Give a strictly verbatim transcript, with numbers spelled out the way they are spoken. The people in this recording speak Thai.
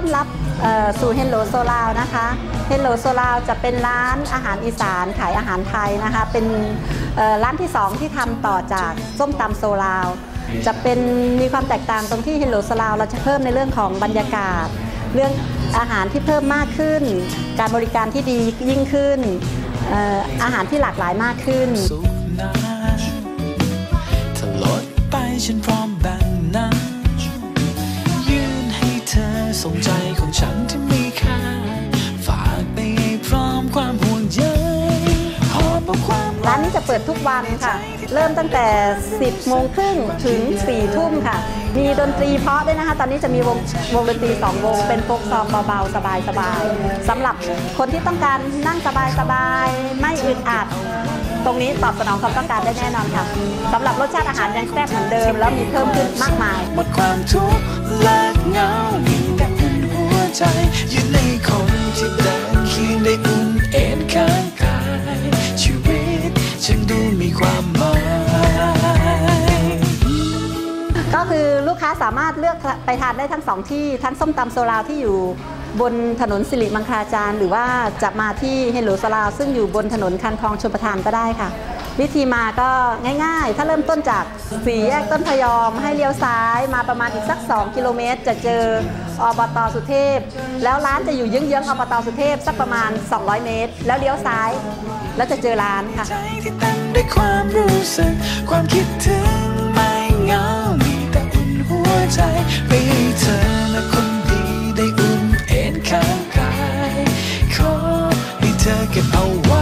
อนรับสู่ Hello Solao นะคะ Hello Solao จะเป็นร้านอาหารอีสานขายอาหารไทยนะคะเป็นร้านที่สองที่ทำต่อจากส้มตำโซลาวจะเป็นมีความแตกต่างตรงที่ Hello Solao เราจะเพิ่มในเรื่องของบรรยากาศเรื่องอาหารที่เพิ่มมากขึ้นการบริการที่ดียิ่งขึ้นอาหารที่หลากหลายมากขึ้นถ้าลดไปฉันพร้อมแบ่งนั้นยื่นให้เธอส่งใจของฉันที่มีค่าฝากไปให้พร้อมความห่วงใยหอบเอาความร้านนี้จะเปิดทุกวันค่ะเริ่มตั้งแต่สิบโมงครึ่งถึงสี่ทุ่มค่ะมีดนตรีเพราะด้วยนะคะตอนนี้จะมีวงวงดนตรีสองวงเป็นโฟล์คซองเบาๆสบายๆสำหรับคนที่ต้องการนั่งสบายๆไม่อึดอัดตรงนี้ตอบสนองความต้องการได้แน่นอนค่ะสำหรับรสชาติอาหารยังแซ่บเหมือนเดิมแล้วมีเพิ่มขึ้นมากมายหมดความทุกข์และเหงามีแต่อุ่นหัวใจอยู่ในคนที่เดินเคียงได้อุ่นเอ็นข้างกายชีวิตฉันดูมีความหมายก็คือลูกค้าสามารถเลือกไปทานได้ทั้งสองที่ทั้งส้มตำโซลาวที่อยู่บนถนนสิริมังคลาจารย์หรือว่าจะมาที่ Hello Solao ซึ่งอยู่บนถนนคันคลองชลประทานก็ได้ค่ะวิธีมาก็ง่ายๆถ้าเริ่มต้นจากสี่แยกต้นพยอมให้เลี้ยวซ้ายมาประมาณอีกสักสองกิโลเมตรจะเจออบต.สุเทพแล้วร้านจะอยู่เยื้องๆอบต.สุเทพสักประมาณสองร้อยเมตรแล้วเลี้ยวซ้ายแล้วจะเจอร้านค่ะใจที่เต็มด้วยความรู้สึกความคิดถึงไม่เหงามีแต่อุ่นหัวใจไปให้เธอและคนดีได้อุ่นเอ็นข้างกายขอให้เธอเก็บเอาไว้